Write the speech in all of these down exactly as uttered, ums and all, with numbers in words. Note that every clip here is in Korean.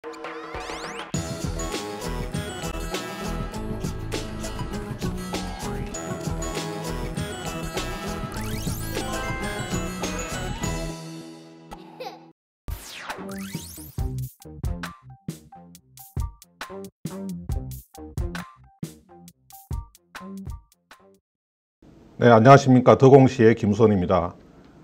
네, 안녕하십니까. 더공시의 김수원입니다.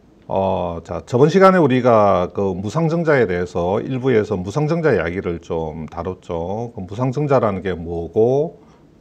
어, 자, 저번 시간에 우리가 그 무상증자에 대해서 일부에서 무상증자 이야기를 좀 다뤘죠. 그 무상증자라는 게 뭐고,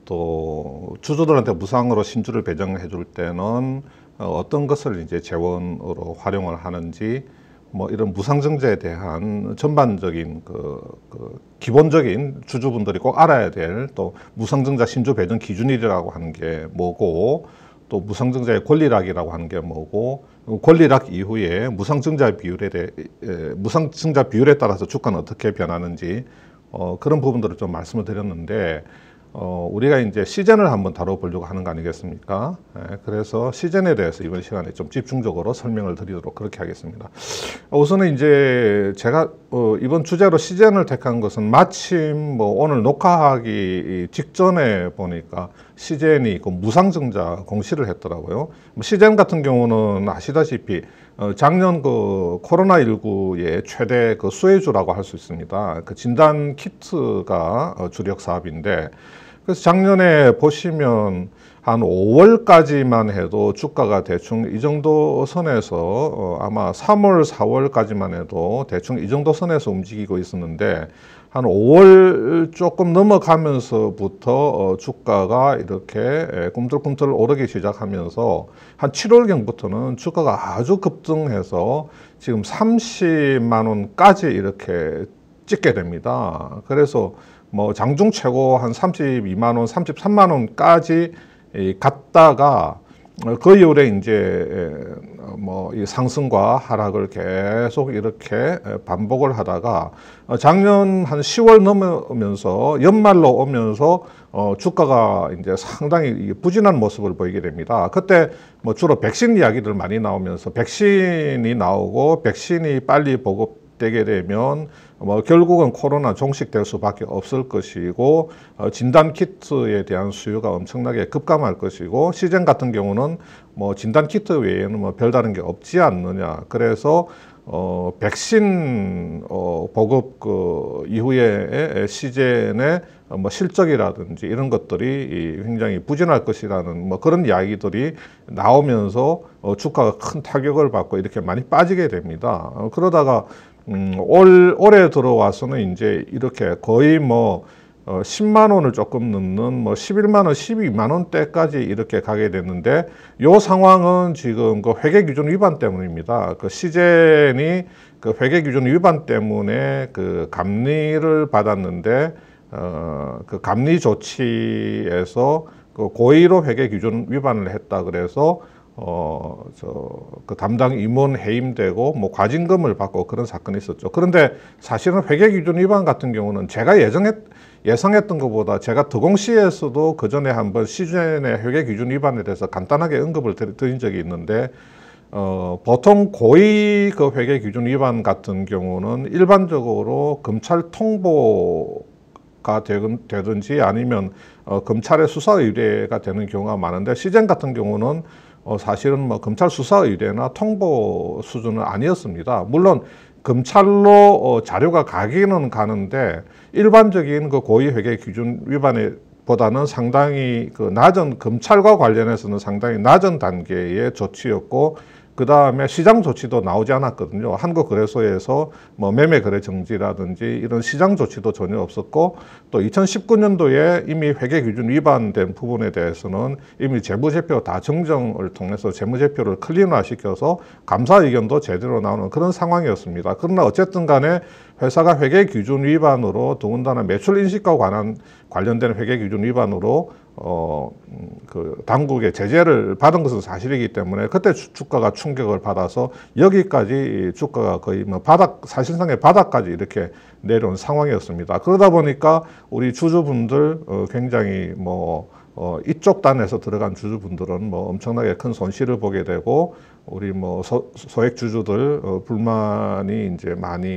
또 주주들한테 무상으로 신주를 배정해 줄 때는 어떤 것을 이제 재원으로 활용을 하는지, 뭐 이런 무상증자에 대한 전반적인 그, 그 기본적인 주주분들이 꼭 알아야 될 또 무상증자 신주 배정 기준이라고 하는 게 뭐고, 또 무상증자의 권리락이라고 하는 게 뭐고, 권리락 이후에 무상증자 비율에 대해, 무상증자 비율에 따라서 주가는 어떻게 변하는지 어, 그런 부분들을 좀 말씀을 드렸는데, 어, 우리가 이제 시젠을 한번 다뤄보려고 하는 거 아니겠습니까? 예, 그래서 시젠에 대해서 이번 시간에 좀 집중적으로 설명을 드리도록 그렇게 하겠습니다. 우선은 이제 제가 어, 이번 주제로 시젠을 택한 것은 마침 뭐 오늘 녹화하기 직전에 보니까 시젠이 그 무상증자 공시를 했더라고요. 시젠 같은 경우는 아시다시피 어, 작년 그 코로나십구의 최대 그 수혜주라고 할 수 있습니다. 그 진단 키트가 어, 주력 사업인데, 그래서 작년에 보시면 한 오월까지만 해도 주가가 대충 이 정도 선에서 어, 아마 삼월, 사월까지만 해도 대충 이 정도 선에서 움직이고 있었는데, 한 오월 조금 넘어가면서부터 어, 주가가 이렇게 꿈틀꿈틀 오르기 시작하면서 한 칠월경부터는 주가가 아주 급등해서 지금 삼십만 원까지 이렇게 찍게 됩니다. 그래서 뭐 장중 최고 한 삼십이만 원, 삼십삼만 원까지 갔다가 그 이후에 이제 뭐 이 상승과 하락을 계속 이렇게 반복을 하다가 작년 한 시월 넘으면서 연말로 오면서 어 주가가 이제 상당히 부진한 모습을 보이게 됩니다. 그때 뭐 주로 백신 이야기들 많이 나오면서 백신이 나오고 백신이 빨리 보급되게 되면 뭐 결국은 코로나 종식될 수밖에 없을 것이고, 어, 진단 키트에 대한 수요가 엄청나게 급감할 것이고, 시젠 같은 경우는 뭐 진단 키트 외에는 뭐 별다른 게 없지 않느냐. 그래서 어, 백신 어, 보급 그 이후에 시젠의 뭐 실적이라든지 이런 것들이 굉장히 부진할 것이라는 뭐 그런 이야기들이 나오면서 어, 주가가 큰 타격을 받고 이렇게 많이 빠지게 됩니다. 어, 그러다가 음, 올, 올해 들어와서는 이제 이렇게 거의 뭐, 어, 십만 원을 조금 넘는 뭐 십일만 원, 십이만 원대까지 이렇게 가게 됐는데, 요 상황은 지금 그 회계기준 위반 때문입니다. 그 시젠이 그 회계기준 위반 때문에 그 감리를 받았는데, 어, 그 감리 조치에서 그 고의로 회계기준 위반을 했다 그래서 어, 저, 그 담당 임원 해임되고, 뭐, 과징금을 받고 그런 사건이 있었죠. 그런데 사실은 회계기준 위반 같은 경우는 제가 예정했, 예상했던 것보다 제가 더공시에서도 그 전에 한번 시즌의 회계기준 위반에 대해서 간단하게 언급을 드린 적이 있는데, 어, 보통 고의 그 회계기준 위반 같은 경우는 일반적으로 검찰 통보가 되든지 아니면 어, 검찰의 수사 의뢰가 되는 경우가 많은데, 시젠 같은 경우는 어, 사실은 뭐 검찰 수사 의뢰나 통보 수준은 아니었습니다. 물론 검찰로 어, 자료가 가기는 가는데, 일반적인 그 고의 회계 기준 위반에 보다는 상당히 그 낮은, 검찰과 관련해서는 상당히 낮은 단계의 조치였고, 그 다음에 시장 조치도 나오지 않았거든요. 한국거래소에서 뭐 매매거래 정지라든지 이런 시장 조치도 전혀 없었고, 또 이천십구 년도에 이미 회계기준 위반된 부분에 대해서는 이미 재무제표 다 정정을 통해서 재무제표를 클린화시켜서 감사 의견도 제대로 나오는 그런 상황이었습니다. 그러나 어쨌든 간에 회사가 회계기준 위반으로, 더군다나 매출 인식과 관한 관련된 회계기준 위반으로 어, 그 당국의 제재를 받은 것은 사실이기 때문에 그때 주, 주가가 충격을 받아서 여기까지 주가가 거의 뭐 바닥, 사실상의 바닥까지 이렇게 내려온 상황이었습니다. 그러다 보니까 우리 주주분들 어, 굉장히 뭐 어, 이쪽 단에서 들어간 주주분들은 뭐 엄청나게 큰 손실을 보게 되고, 우리 뭐 소, 소액 주주들 어, 불만이 이제 많이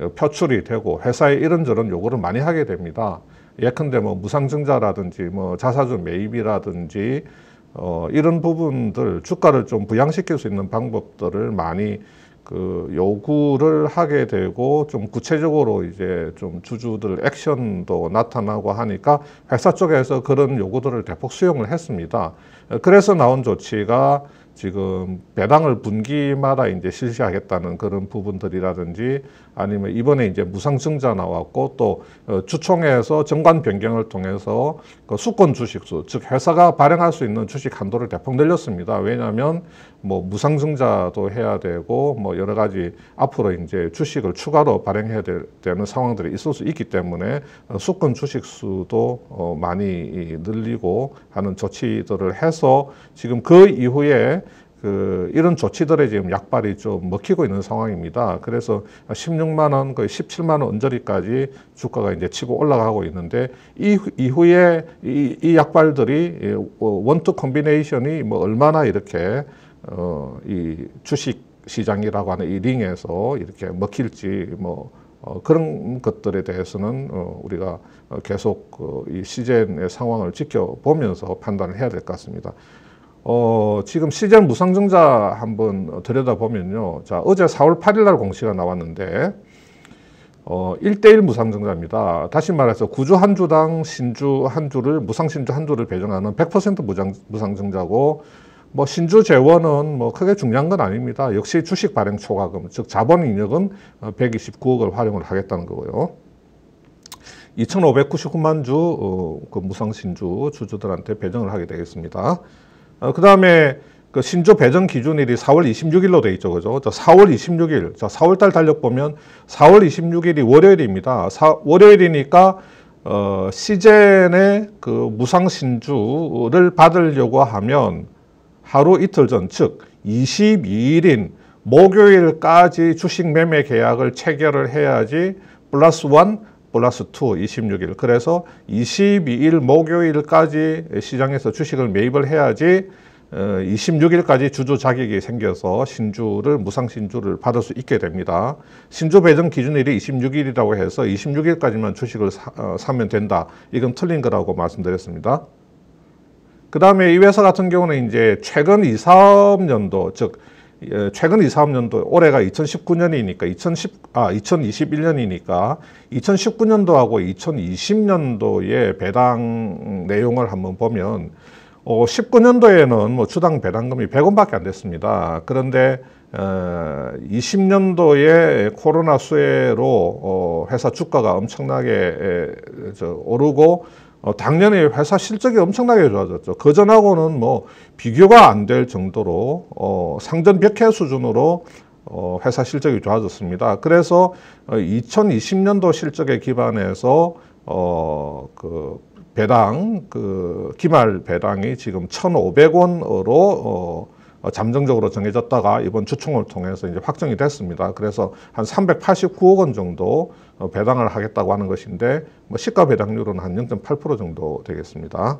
표출이 되고 회사에 이런저런 요구를 많이 하게 됩니다. 예컨대 뭐 무상증자라든지 뭐 자사주 매입이라든지 어, 이런 부분들 주가를 좀 부양시킬 수 있는 방법들을 많이 그 요구를 하게 되고 좀 구체적으로 이제 좀 주주들 액션도 나타나고 하니까 회사 쪽에서 그런 요구들을 대폭 수용을 했습니다. 그래서 나온 조치가 지금 배당을 분기마다 이제 실시하겠다는 그런 부분들이라든지 아니면 이번에 이제 무상증자 나왔고 또 주총에서 정관 변경을 통해서 그 수권 주식수, 즉 회사가 발행할 수 있는 주식 한도를 대폭 늘렸습니다. 왜냐하면 뭐 무상증자도 해야 되고 뭐 여러 가지 앞으로 이제 주식을 추가로 발행해야 되는 상황들이 있을 수 있기 때문에 수권 주식수도 어 많이 늘리고 하는 조치들을 해서 지금 그 이후에 그 이런 조치들에 지금 약발이 좀 먹히고 있는 상황입니다. 그래서 십육만 원, 거의 십칠만 원 언저리까지 주가가 이제 치고 올라가고 있는데 이 이후에 이, 이 약발들이 원투 콤비네이션이 뭐 얼마나 이렇게 어, 이 주식 시장이라고 하는 이 링에서 이렇게 먹힐지 뭐 어, 그런 것들에 대해서는 어, 우리가 계속 어, 이 시젠의 상황을 지켜보면서 판단을 해야 될 것 같습니다. 어, 지금 시젠 무상증자 한번 들여다보면요. 자, 어제 사월 팔일 날 공시가 나왔는데, 어, 일 대일 무상증자입니다. 다시 말해서 구주 한 주당 신주 한 주를, 무상신주 한 주를 배정하는 백 퍼센트 무상, 무상증자고, 뭐, 신주 재원은 뭐 크게 중요한 건 아닙니다. 역시 주식 발행 초과금, 즉 자본 인력은 백이십구억을 활용을 하겠다는 거고요. 이천오백구십구만 주, 어, 그 무상신주 주주들한테 배정을 하게 되겠습니다. 어, 그 다음에 그 신주 배정 기준일이 사월 이십육일로 돼 있죠. 그죠? 자, 사월 이십육일. 자, 사월달 달력 보면 사월 이십육일이 월요일입니다. 사, 월요일이니까, 어, 시젠의 그 무상신주를 받으려고 하면 하루 이틀 전, 즉, 이십이일인 목요일까지 주식 매매 계약을 체결을 해야지 플러스 원, 플러스 투, 이십육일. 그래서 이십이일 목요일까지 시장에서 주식을 매입을 해야지 이십육일까지 주주 자격이 생겨서 신주를, 무상신주를 받을 수 있게 됩니다. 신주 배정 기준일이 이십육일이라고 해서 이십육일까지만 주식을 사, 어, 사면 된다. 이건 틀린 거라고 말씀드렸습니다. 그 다음에 이 회사 같은 경우는 이제 최근 이, 삼년도, 즉, 최근 이, 삼년도, 올해가 이천십구년이니까, 이천십, 아, 이천이십일년이니까, 이천십구년도하고 이천이십년도의 배당 내용을 한번 보면, 어, 십구년도에는 뭐 주당 배당금이 백 원밖에 안 됐습니다. 그런데, 어, 이십년도에 코로나 수혜로, 어, 회사 주가가 엄청나게, 에, 저, 오르고, 어, 당연히 회사 실적이 엄청나게 좋아졌죠. 그전하고는 뭐 비교가 안 될 정도로 어, 상전 벽해 수준으로 어, 회사 실적이 좋아졌습니다. 그래서 어, 이천이십년도 실적에 기반해서 어, 그 배당, 그 기말 배당이 지금 천오백 원으로 어, 잠정적으로 정해졌다가 이번 주총을 통해서 이제 확정이 됐습니다. 그래서 한 삼백팔십구억 원 정도 배당을 하겠다고 하는 것인데, 뭐 시가 배당률은 한 영 점 팔 퍼센트 정도 되겠습니다.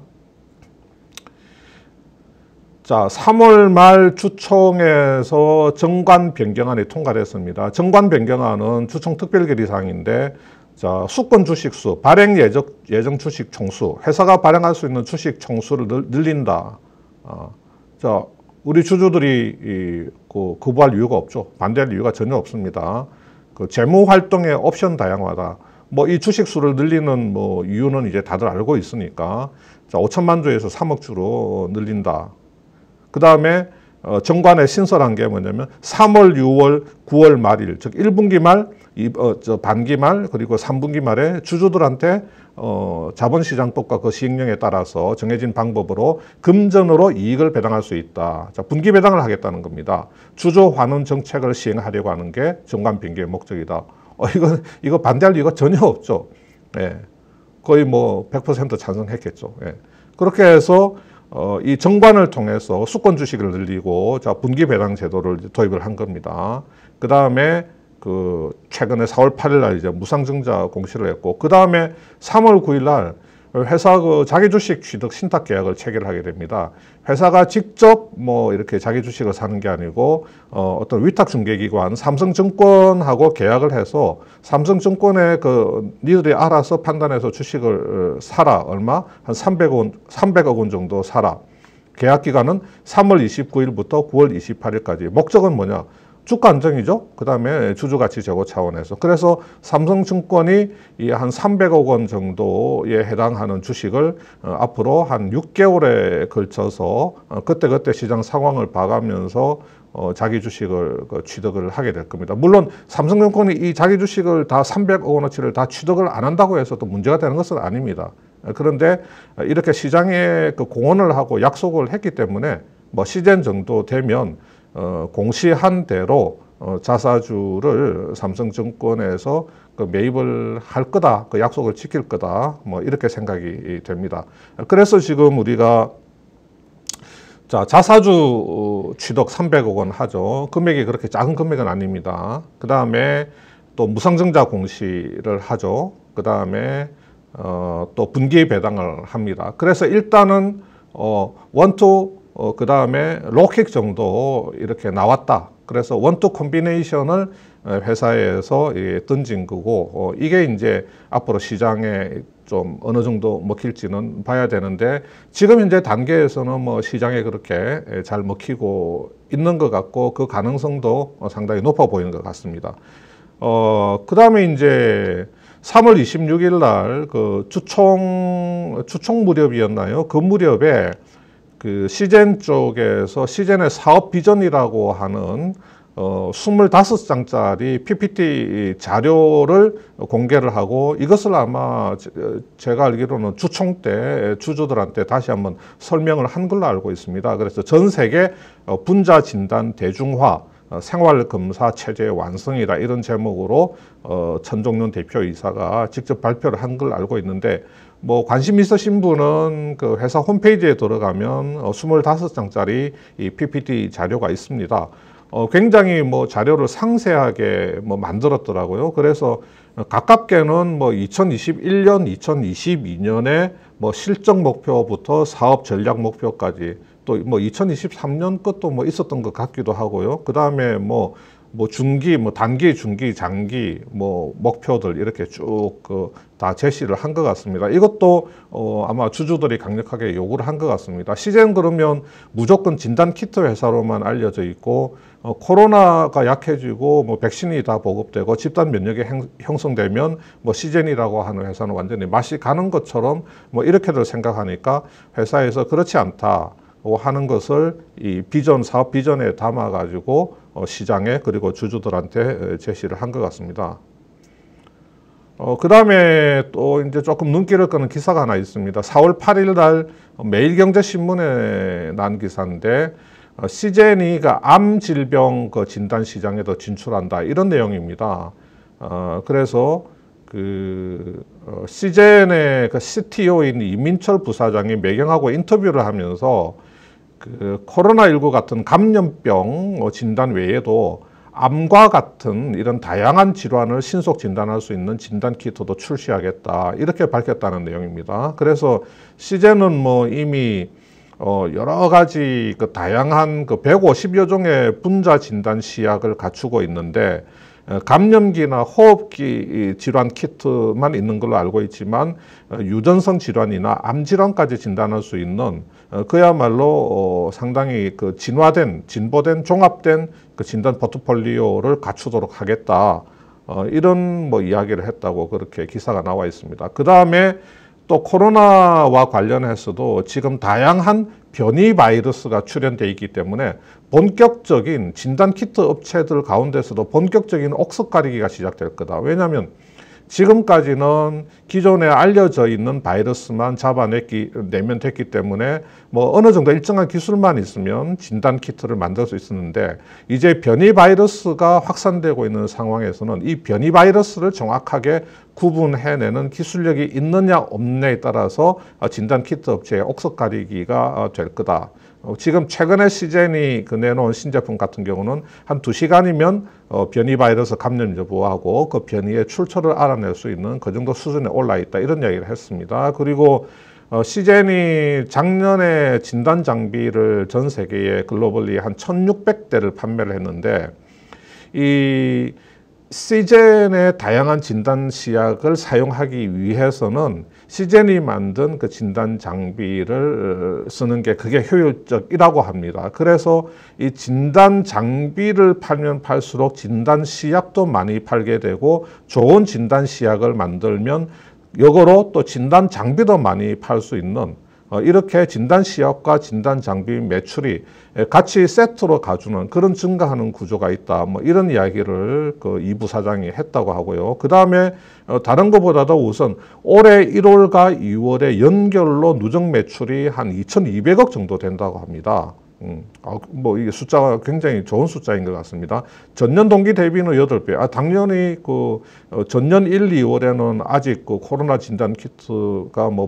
자, 삼월 말 주총에서 정관 변경안이 통과됐습니다. 정관 변경안은 주총 특별결의사항인데, 자, 수권 주식수, 발행 예정, 예정 주식 총수, 회사가 발행할 수 있는 주식 총수를 늘, 늘린다. 어, 자, 우리 주주들이 이, 그, 거부할 이유가 없죠. 반대할 이유가 전혀 없습니다. 그 재무 활동의 옵션 다양화다. 뭐 이 주식수를 늘리는 뭐 이유는 이제 다들 알고 있으니까. 자, 오천만 주에서 삼억 주로 늘린다. 그 다음에 어, 정관에 신설한 게 뭐냐면 삼월, 유월, 구월 말일, 즉 일 분기 말, 이, 어, 저 반기 말, 그리고 삼 분기 말에 주주들한테 어, 자본시장법과 그 시행령에 따라서 정해진 방법으로 금전으로 이익을 배당할 수 있다. 자, 분기 배당을 하겠다는 겁니다. 주주 환원 정책을 시행하려고 하는 게 정관 변경의 목적이다. 어, 이거, 이거 반대할 이유가 전혀 없죠. 예. 거의 뭐 백 퍼센트 찬성했겠죠. 예. 그렇게 해서 어, 이 정관을 통해서 수권 주식을 늘리고, 자, 분기 배당 제도를 도입을 한 겁니다. 그 다음에 그 최근에 사월 팔일 날 이제 무상증자 공시를 했고, 그 다음에 삼월 구일 날 회사 그 자기 주식 취득 신탁 계약을 체결하게 됩니다. 회사가 직접 뭐 이렇게 자기 주식을 사는 게 아니고 어, 어떤 위탁 중개기관 삼성증권하고 계약을 해서 삼성증권에 그 니들이 알아서 판단해서 주식을 사라. 얼마? 한 삼백억 원, 삼백억 원 정도 사라. 계약 기간은 삼월 이십구일부터 구월 이십팔일까지. 목적은 뭐냐? 주가 안정이죠. 그 다음에 주주가치 제고 차원에서. 그래서 삼성증권이 이 한 삼백억 원 정도에 해당하는 주식을 어, 앞으로 한 육 개월에 걸쳐서 어, 그때그때 시장 상황을 봐가면서 어, 자기 주식을 그, 취득을 하게 될 겁니다. 물론 삼성증권이 이 자기 주식을 다 삼백억 원어치를 다 취득을 안 한다고 해서 또 문제가 되는 것은 아닙니다. 그런데 이렇게 시장에 그 공언을 하고 약속을 했기 때문에 뭐 시즌 정도 되면 어, 공시한 대로 어, 자사주를 삼성증권에서 그 매입을 할 거다, 그 약속을 지킬 거다, 뭐 이렇게 생각이 됩니다. 그래서 지금 우리가 자 자사주 취득 삼백억 원 하죠. 금액이 그렇게 작은 금액은 아닙니다. 그 다음에 또 무상증자 공시를 하죠. 그 다음에 어, 또 분기 배당을 합니다. 그래서 일단은 어, 원투 어, 그 다음에 로킥 정도 이렇게 나왔다. 그래서 원투 콤비네이션을 회사에서 던진 거고, 어, 이게 이제 앞으로 시장에 좀 어느 정도 먹힐지는 봐야 되는데, 지금 현재 단계에서는 뭐 시장에 그렇게 잘 먹히고 있는 것 같고, 그 가능성도 상당히 높아 보이는 것 같습니다. 어, 그 다음에 이제 삼월 이십육일 날 그 주총, 주총 무렵이었나요? 그 무렵에 그 시젠 쪽에서 시젠의 사업 비전이라고 하는 어, 이십오 장짜리 피피티 자료를 공개를 하고, 이것을 아마 제가 알기로는 주총 때 주주들한테 다시 한번 설명을 한 걸로 알고 있습니다. 그래서 전 세계 분자 진단 대중화 생활검사 체제 완성이다, 이런 제목으로 어, 천종윤 대표이사가 직접 발표를 한 걸 알고 있는데, 뭐 관심 있으신 분은 그 회사 홈페이지에 들어가면 어, 이십오 장짜리 이 피피티 자료가 있습니다. 어, 굉장히 뭐 자료를 상세하게 뭐 만들었더라고요. 그래서 가깝게는 뭐 이천이십일 년, 이천이십이 년에 뭐 실적 목표부터 사업 전략 목표까지, 또 뭐 이천이십삼 년 것도 뭐 있었던 것 같기도 하고요. 그 다음에 뭐, 뭐 중기, 뭐 단기, 중기, 장기, 뭐 목표들 이렇게 쭉 그 다 제시를 한 것 같습니다. 이것도 어 아마 주주들이 강력하게 요구를 한 것 같습니다. 시젠 그러면 무조건 진단 키트 회사로만 알려져 있고, 어 코로나가 약해지고 뭐 백신이 다 보급되고 집단 면역이 행, 형성되면 뭐 시젠이라고 하는 회사는 완전히 맛이 가는 것처럼 뭐 이렇게들 생각하니까 회사에서 그렇지 않다 하는 것을 이 비전, 사업 비전에 담아 가지고 어 시장에 그리고 주주들한테 제시를 한 것 같습니다. 어, 그 다음에 또 이제 조금 눈길을 끄는 기사가 하나 있습니다. 사월 팔일 날 매일경제신문에 난 기사인데, 어, 시제니가 암 질병 그 진단 시장에도 진출한다, 이런 내용입니다. 어, 그래서 그 어, 시젠의 그 씨티오인 이민철 부사장이 매경하고 인터뷰를 하면서 그 코로나십구 같은 감염병 진단 외에도 암과 같은 이런 다양한 질환을 신속 진단할 수 있는 진단 키트도 출시하겠다, 이렇게 밝혔다는 내용입니다. 그래서 시제는 뭐 이미 어 여러 가지 그 다양한 그 백오십여 종의 분자 진단 시약을 갖추고 있는데, 감염기나 호흡기 질환 키트만 있는 걸로 알고 있지만 유전성 질환이나 암 질환까지 진단할 수 있는 그야말로 상당히 그 진화된, 진보된, 종합된 그 진단 포트폴리오를 갖추도록 하겠다, 이런 뭐 이야기를 했다고 그렇게 기사가 나와 있습니다. 그 다음에 또 코로나와 관련해서도 지금 다양한 변이 바이러스가 출현되어 있기 때문에 본격적인 진단 키트 업체들 가운데서도 본격적인 옥석 가리기가 시작될 거다. 왜냐하면 지금까지는 기존에 알려져 있는 바이러스만 잡아내면 됐기 때문에 뭐 어느 정도 일정한 기술만 있으면 진단 키트를 만들 수 있었는데, 이제 변이 바이러스가 확산되고 있는 상황에서는 이 변이 바이러스를 정확하게 구분해내는 기술력이 있느냐 없느냐에 따라서 진단 키트 업체의 옥석 가리기가 될 거다. 지금 최근에 시젠이 그 내놓은 신제품 같은 경우는 한 두 시간이면 어, 변이 바이러스 감염 여부하고 그 변이의 출처를 알아낼 수 있는 그 정도 수준에 올라 있다. 이런 이야기를 했습니다. 그리고 어, 시젠이 작년에 진단 장비를 전 세계에 글로벌리 한 천육백 대를 판매를 했는데 이 시젠의 다양한 진단 시약을 사용하기 위해서는 시젠이 만든 그 진단 장비를 쓰는 게 그게 효율적이라고 합니다. 그래서 이 진단 장비를 팔면 팔수록 진단 시약도 많이 팔게 되고 좋은 진단 시약을 만들면 역으로 또 진단 장비도 많이 팔 수 있는 이렇게 진단 시약과 진단 장비 매출이 같이 세트로 가주는 그런 증가하는 구조가 있다. 뭐 이런 이야기를 그 이부 사장이 했다고 하고요. 그 다음에 다른 것보다도 우선 올해 일월과 이월에 연결로 누적 매출이 한 이천이백억 정도 된다고 합니다. 음, 아, 뭐 이게 숫자가 굉장히 좋은 숫자인 것 같습니다. 전년 동기 대비는 여덟 배. 아, 당연히 그 어, 전년 일, 이월에는 아직 그 코로나 진단 키트가 뭐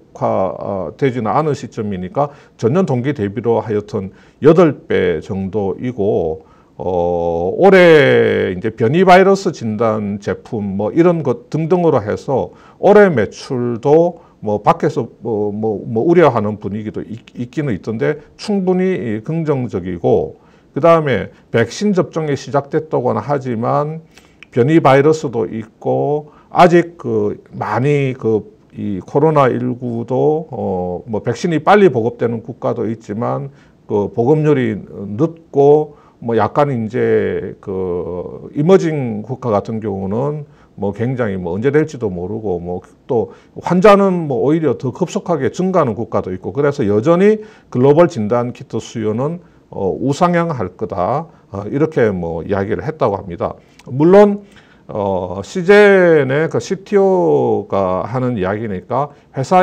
본격화 되지는 않은 시점이니까 전년 동기 대비로 하여튼 여덟 배 정도이고 어, 올해 이제 변이 바이러스 진단 제품 뭐 이런 것 등등으로 해서 올해 매출도 뭐 밖에서 뭐, 뭐, 뭐 우려하는 분위기도 있, 있기는 있던데 충분히 긍정적이고 그 다음에 백신 접종이 시작됐다고는 하지만 변이 바이러스도 있고 아직 그 많이 그 이 코로나 일구도 어 뭐 백신이 빨리 보급되는 국가도 있지만 그 보급률이 늦고 뭐 약간 이제 그 이머징 국가 같은 경우는 뭐 굉장히 뭐 언제 될지도 모르고 뭐 또 환자는 뭐 오히려 더 급속하게 증가하는 국가도 있고 그래서 여전히 글로벌 진단 키트 수요는 어 우상향할 거다. 어 이렇게 뭐 이야기를 했다고 합니다. 물론 어 시젠의 그 씨티오가 하는 이야기니까 회사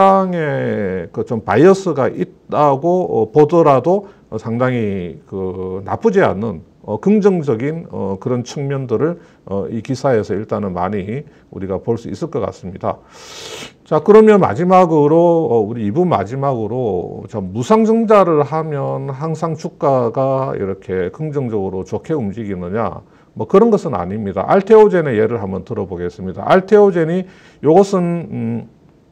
입장에 그 좀 바이어스가 있다고 어 보더라도 어 상당히 그 나쁘지 않은 어, 긍정적인 어, 그런 측면들을 어, 이 기사에서 일단은 많이 우리가 볼 수 있을 것 같습니다. 자, 그러면 마지막으로 어, 우리 이 부 마지막으로 자, 무상증자를 하면 항상 주가가 이렇게 긍정적으로 좋게 움직이느냐? 뭐 그런 것은 아닙니다. 알테오젠의 예를 한번 들어보겠습니다. 알테오젠이 이것은 음,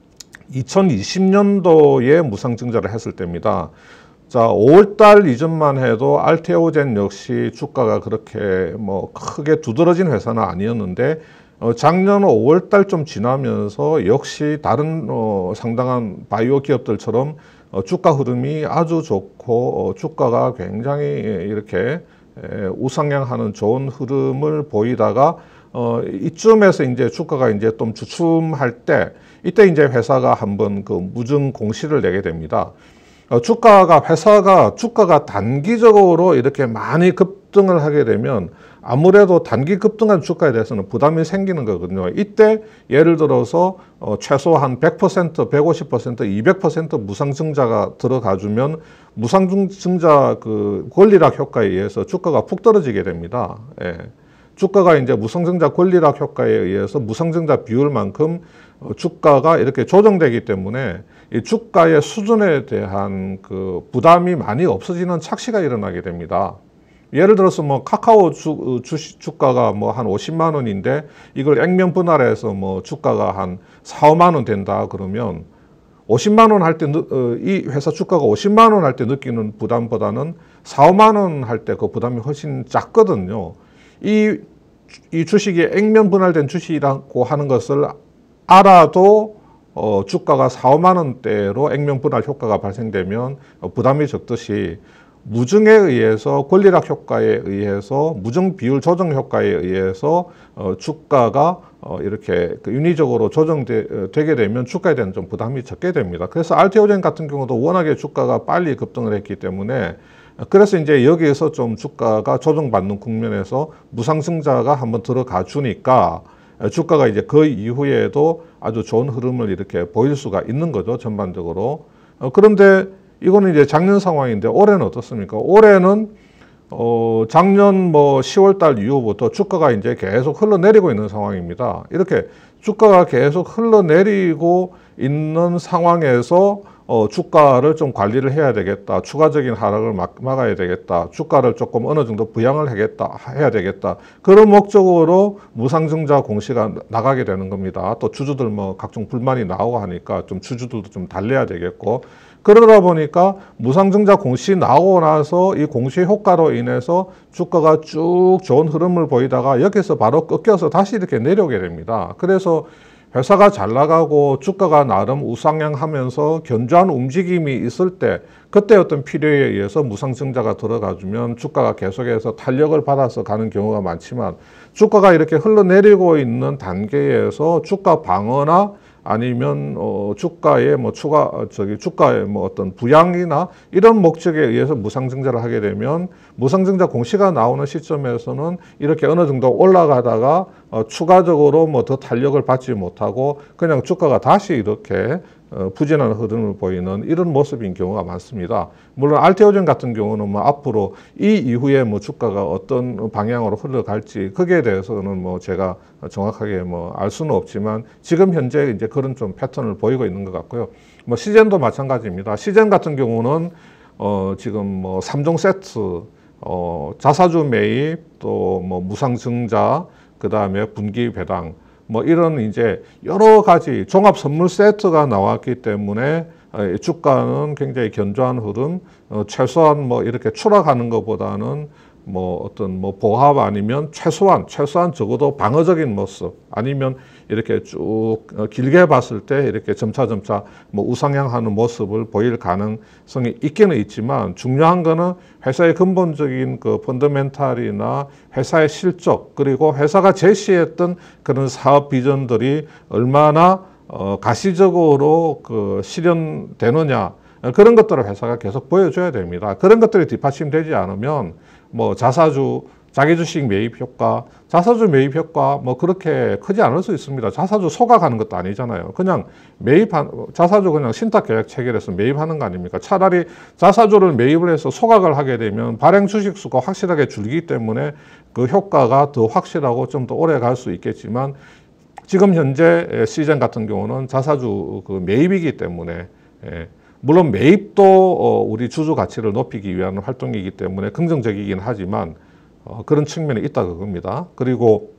이천이십 년도에 무상증자를 했을 때입니다. 자, 오월달 이전만 해도 알테오젠 역시 주가가 그렇게 뭐 크게 두드러진 회사는 아니었는데 어, 작년 오월달 좀 지나면서 역시 다른 어, 상당한 바이오 기업들처럼 어, 주가 흐름이 아주 좋고 어, 주가가 굉장히 이렇게 에, 우상향하는 좋은 흐름을 보이다가 어, 이쯤에서 이제 주가가 이제 좀 주춤할 때 이때 이제 회사가 한번 그 무증 공시를 내게 됩니다. 어, 주가가, 회사가, 주가가 단기적으로 이렇게 많이 급등을 하게 되면 아무래도 단기 급등한 주가에 대해서는 부담이 생기는 거거든요. 이때 예를 들어서 어, 최소 한 백 퍼센트, 백오십 퍼센트, 이백 퍼센트 무상증자가 들어가 주면 무상증자 그 권리락 효과에 의해서 주가가 푹 떨어지게 됩니다. 예. 주가가 이제 무상증자 권리락 효과에 의해서 무상증자 비율만큼 주가가 이렇게 조정되기 때문에 이 주가의 수준에 대한 그 부담이 많이 없어지는 착시가 일어나게 됩니다. 예를 들어서 뭐 카카오 주, 주식 주가가 뭐 한 오십만 원인데 이걸 액면 분할해서 뭐 주가가 한 사, 오만 원 된다 그러면 오십만 원 할 때 이 회사 주가가 오십만 원 할 때 느끼는 부담보다는 사, 오만 원 할 때 그 부담이 훨씬 작거든요. 이, 이 주식이 액면 분할된 주식이라고 하는 것을 알아도 어, 주가가 사, 오만 원대로 액면 분할 효과가 발생되면 어, 부담이 적듯이 무증에 의해서 권리락 효과에 의해서 무증 비율 조정 효과에 의해서 어, 주가가 어, 이렇게 그 인위적으로 조정되게 되면 주가에 대한 좀 부담이 적게 됩니다. 그래서 알테오젠 같은 경우도 워낙에 주가가 빨리 급등을 했기 때문에 그래서 이제 여기에서 좀 주가가 조정받는 국면에서 무상증자가 한번 들어가 주니까 주가가 이제 그 이후에도 아주 좋은 흐름을 이렇게 보일 수가 있는 거죠, 전반적으로. 어, 그런데 이거는 이제 작년 상황인데 올해는 어떻습니까? 올해는 어, 작년 뭐 시월 달 이후부터 주가가 이제 계속 흘러내리고 있는 상황입니다. 이렇게 주가가 계속 흘러내리고 있는 상황에서 어, 주가를 좀 관리를 해야 되겠다. 추가적인 하락을 막, 막아야 되겠다. 주가를 조금 어느 정도 부양을 하겠다, 해야 되겠다. 그런 목적으로 무상증자 공시가 나가게 되는 겁니다. 또 주주들 뭐 각종 불만이 나오고 하니까 좀 주주들도 좀 달래야 되겠고. 그러다 보니까 무상증자 공시 나오고 나서 이 공시 효과로 인해서 주가가 쭉 좋은 흐름을 보이다가 여기서 바로 꺾여서 다시 이렇게 내려오게 됩니다. 그래서 회사가 잘 나가고 주가가 나름 우상향하면서 견조한 움직임이 있을 때 그때 어떤 필요에 의해서 무상증자가 들어가주면 주가가 계속해서 탄력을 받아서 가는 경우가 많지만 주가가 이렇게 흘러내리고 있는 단계에서 주가 방어나 아니면 어 주가의 뭐 추가 저기 주가의 뭐 어떤 부양이나 이런 목적에 의해서 무상증자를 하게 되면 무상증자 공시가 나오는 시점에서는 이렇게 어느 정도 올라가다가 어 추가적으로 뭐 더 탄력을 받지 못하고 그냥 주가가 다시 이렇게 어 부진한 흐름을 보이는 이런 모습인 경우가 많습니다. 물론 알테오젠 같은 경우는 뭐 앞으로 이 이후에 뭐 주가가 어떤 방향으로 흘러갈지 거기에 대해서는 뭐 제가 정확하게 뭐 알 수는 없지만 지금 현재 이제 그런 좀 패턴을 보이고 있는 것 같고요. 뭐 시젠도 마찬가지입니다. 시젠 같은 경우는 어 지금 뭐 삼 종 세트 어 자사주 매입 또 뭐 무상증자 그 다음에 분기 배당 뭐 이런 이제 여러 가지 종합 선물 세트가 나왔기 때문에 주가는 굉장히 견조한 흐름, 어, 최소한 뭐 이렇게 추락하는 것보다는 뭐 어떤 뭐 보합 아니면 최소한 최소한 적어도 방어적인 모습 아니면 이렇게 쭉 길게 봤을 때 이렇게 점차 점차 뭐 우상향하는 모습을 보일 가능성이 있기는 있지만 중요한 거는 회사의 근본적인 그 펀더멘탈이나 회사의 실적 그리고 회사가 제시했던 그런 사업 비전들이 얼마나 어, 가시적으로 그 실현되느냐 그런 것들을 회사가 계속 보여줘야 됩니다. 그런 것들이 뒷받침되지 않으면 뭐 자사주 자기 주식 매입 효과, 자사주 매입 효과 뭐 그렇게 크지 않을 수 있습니다. 자사주 소각하는 것도 아니잖아요. 그냥 매입한 자사주 그냥 신탁 계약 체결해서 매입하는 거 아닙니까? 차라리 자사주를 매입을 해서 소각을 하게 되면 발행 주식 수가 확실하게 줄기 때문에 그 효과가 더 확실하고 좀 더 오래 갈 수 있겠지만 지금 현재 시젠 같은 경우는 자사주 그 매입이기 때문에 예. 물론 매입도 우리 주주 가치를 높이기 위한 활동이기 때문에 긍정적이긴 하지만 그런 측면이 있다 그겁니다. 그리고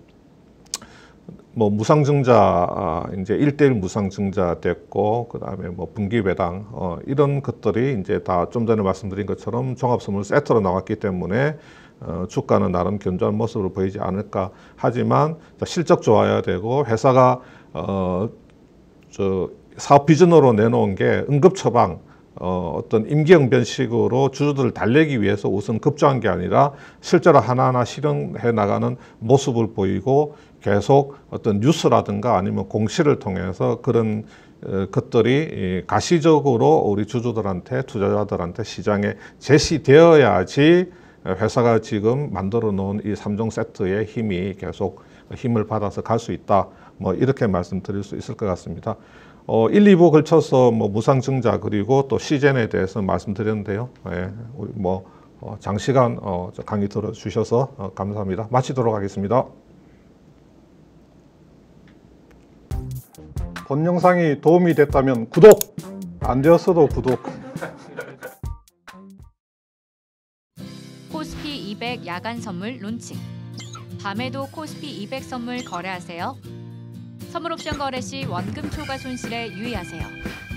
뭐 무상증자 이제 일 대일 무상증자 됐고 그다음에 뭐 분기 배당 어 이런 것들이 이제 다 좀 전에 말씀드린 것처럼 종합선물 세트로 나왔기 때문에 어 주가는 나름 견조한 모습을 보이지 않을까 하지만 실적 좋아야 되고 회사가 어 저 사업 비전으로 내놓은 게 응급 처방, 어, 어떤 임기응변식으로 주주들을 달래기 위해서 우선 급조한 게 아니라 실제로 하나하나 실현해 나가는 모습을 보이고 계속 어떤 뉴스라든가 아니면 공시를 통해서 그런 어, 것들이 가시적으로 우리 주주들한테 투자자들한테 시장에 제시되어야지 회사가 지금 만들어 놓은 이 삼 종 세트의 힘이 계속 힘을 받아서 갈 수 있다. 뭐 이렇게 말씀드릴 수 있을 것 같습니다. 어, 일, 이 부 걸쳐서 뭐 무상증자 그리고 또 시젠에 대해서 말씀드렸는데요. 예, 우리 뭐 어, 장시간 어, 강의 들어주셔서 어, 감사합니다. 마치도록 하겠습니다. 본 영상이 도움이 됐다면 구독! 안 되었어도 구독! 코스피 이백 야간 선물 론칭. 밤에도 코스피 이백 선물 거래하세요. 선물 옵션 거래 시 원금 초과 손실에 유의하세요.